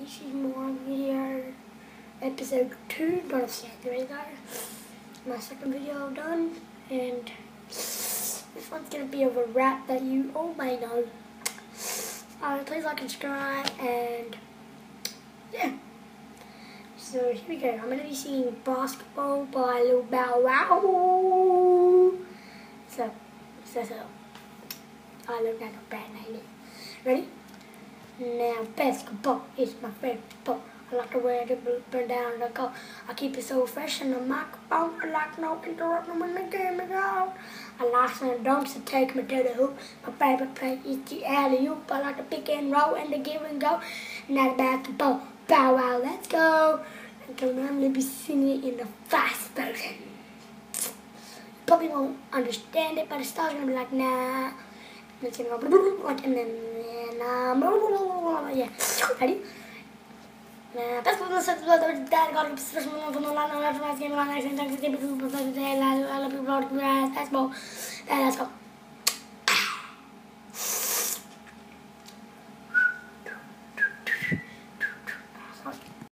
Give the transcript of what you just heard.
this is more video episode 2, not there you go. My second video done, and this one's gonna be of a rap that you all may know. Please like and subscribe, and yeah. So here we go. I'm gonna be singing Basketball by Lil Bow Wow. So I love that not bad name. Ready? Now basketball is my favorite sport. I like the way I burn down the court. I keep it so fresh in the microphone. I like no interrupting when the game is on. I like some dunks to take me to the hoop. My favorite play is the alley-oop. I like the pick and roll and the give and go. Now the basketball, bow wow, let's go. And I'm going to be singing it in the fast version. Probably won't understand it, but the star's going to be like, nah. It's going to go like, and then, yeah. Ready? Basketball is the dad got a special from the line of the game. I like to take the game to the basketball. Let's go.